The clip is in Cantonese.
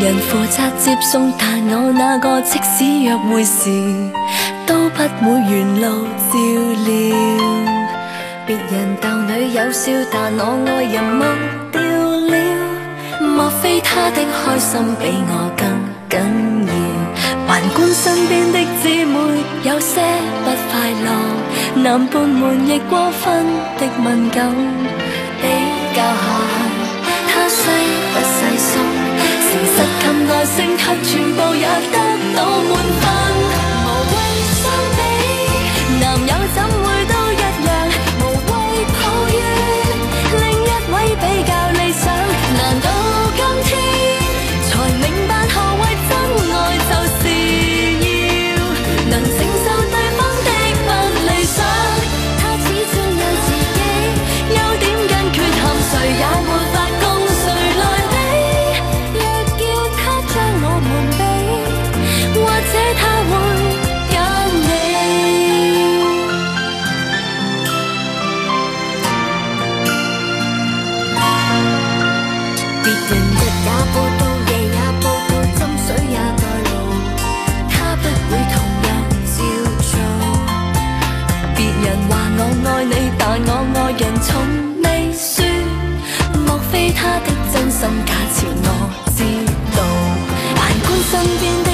人負責接送，但我那個即使約會時都不會沿路照料。別人逗女有笑，但我愛人忘掉了。莫非他的開心比我更緊要？環觀身邊的姊妹，有些不快樂，男伴們亦過分的敏感。比較下去，他雖不細心，事實及耐性卻全部也得到滿分。無謂相比，男友怎會都一樣，無謂抱怨另一位比較理想。難道今天才明白何謂真愛，就是要能承受對方的不理想。他始終有自己優點跟缺陷，誰也沒法共誰來比。若叫他將我們比，或者他會揀你。別人日也報道，夜也報道，斟水也代勞，他不會同樣照做。別人話我愛你，但我愛人從未說，莫非他的真心假設我知道？環觀身邊